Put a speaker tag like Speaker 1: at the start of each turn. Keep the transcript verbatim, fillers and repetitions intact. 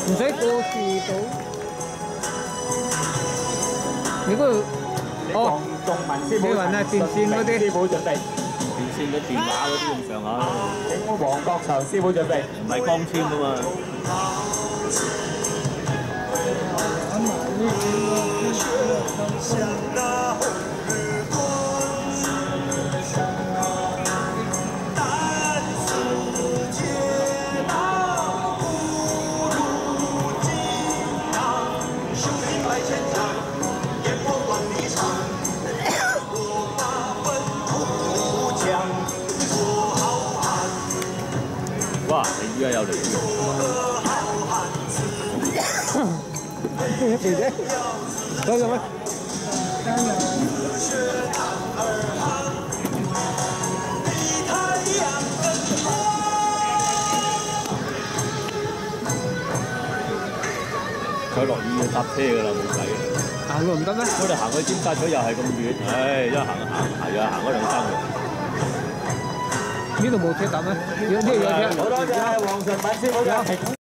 Speaker 1: 唔使過視到。你嗰度哦，
Speaker 2: 仲文師傅，
Speaker 1: 你話啊電線嗰啲
Speaker 2: 師傅準備，
Speaker 3: 電線嘅電話嗰啲咁上下，
Speaker 2: 警官黃國祥師傅準備，
Speaker 3: 唔係光纖噶嘛。哇！你而家有嚟喎。
Speaker 1: 肥仔，嗰個咩？
Speaker 3: 佢落雨要搭車㗎啦，冇計啦。
Speaker 1: 行路唔得咩？
Speaker 3: 我哋行去尖沙咀又係咁遠，唉，一行行係啊，行嗰兩三個。
Speaker 1: 呢度冇車搭咩？有呢有車。
Speaker 2: 好多謝黃順敏師傅嘅。